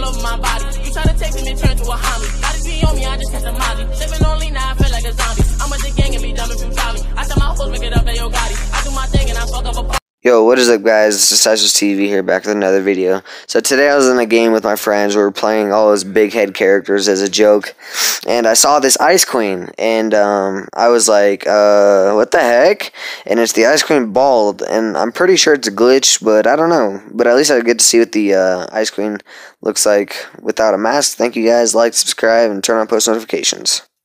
over my body. You try to text me and turn to a homie. Bodies be on me, I just catch a molly. Sipping on lean, now I feel like a zombie. I'm with the gang and be dumb if you try me. I tell my hoes, make it up at your Gotti. I do my thing and I fuck up a Yo, what is up, guys? It's Decisive TV here, back with another video. So today I was in a game with my friends. We were playing all those big head characters as a joke, and I saw this Ice Queen, and I was like, what the heck? And it's the Ice Queen bald, and I'm pretty sure it's a glitch, but I don't know. But at least I get to see what the Ice Queen looks like without a mask. Thank you guys. Like, subscribe, and turn on post notifications.